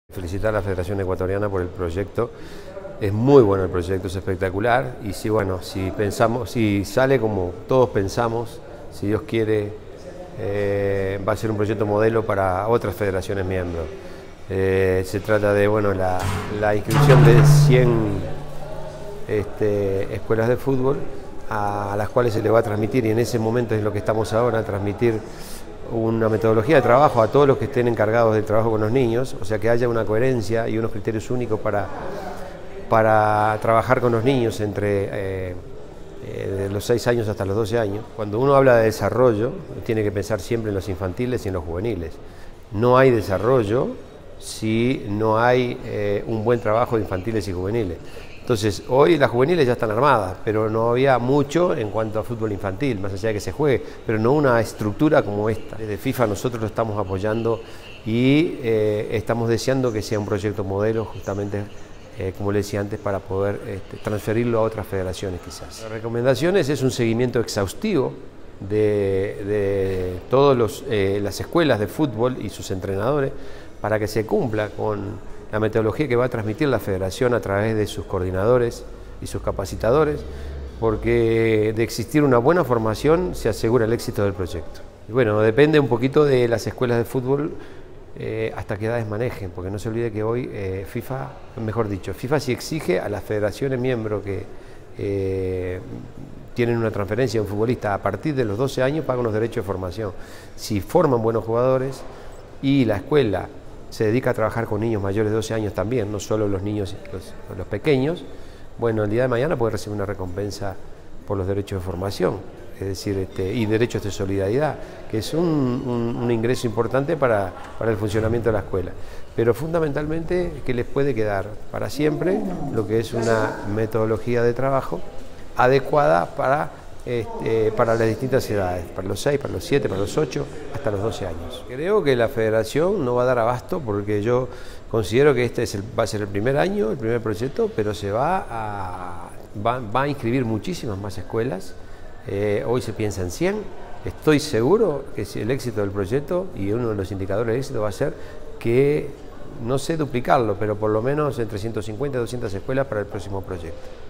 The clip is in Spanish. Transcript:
Felicitar a la Federación Ecuatoriana por el proyecto. Es muy bueno el proyecto, es espectacular y si sale como todos pensamos, si Dios quiere, va a ser un proyecto modelo para otras federaciones miembros. Se trata de la inscripción de 100 escuelas de fútbol a las cuales se le va a transmitir, y en ese momento es lo que estamos ahora, transmitir una metodología de trabajo a todos los que estén encargados del trabajo con los niños, o sea que haya una coherencia y unos criterios únicos para trabajar con los niños entre de los 6 años hasta los 12 años. Cuando uno habla de desarrollo, tiene que pensar siempre en los infantiles y en los juveniles. No hay desarrollo si no hay un buen trabajo de infantiles y juveniles. Entonces, hoy las juveniles ya están armadas, pero no había mucho en cuanto a fútbol infantil, más allá de que se juegue, pero no una estructura como esta. Desde FIFA nosotros lo estamos apoyando y estamos deseando que sea un proyecto modelo, justamente, como le decía antes, para poder transferirlo a otras federaciones quizás. Las recomendaciones es un seguimiento exhaustivo de todas las escuelas de fútbol y sus entrenadores para que se cumpla con la metodología que va a transmitir la federación a través de sus coordinadores y sus capacitadores, porque de existir una buena formación se asegura el éxito del proyecto. Y bueno, depende un poquito de las escuelas de fútbol hasta qué edades manejen, porque no se olvide que hoy FIFA sí exige a las federaciones miembros que tienen una transferencia de un futbolista a partir de los 12 años, pagan los derechos de formación. Si forman buenos jugadores y la escuela se dedica a trabajar con niños mayores de 12 años también, no solo los niños, los pequeños, bueno, el día de mañana puede recibir una recompensa por los derechos de formación, es decir, y derechos de solidaridad, que es un ingreso importante para el funcionamiento de la escuela. Pero fundamentalmente que les puede quedar para siempre lo que es una metodología de trabajo adecuada para las distintas edades, para los 6, para los 7, para los 8, hasta los 12 años. Creo que la federación no va a dar abasto, porque yo considero que va a ser el primer año, el primer proyecto, pero va a inscribir muchísimas más escuelas. Hoy se piensa en 100. Estoy seguro que el éxito del proyecto, y uno de los indicadores de éxito va a ser que, no sé duplicarlo, pero por lo menos entre 150 y 200 escuelas para el próximo proyecto.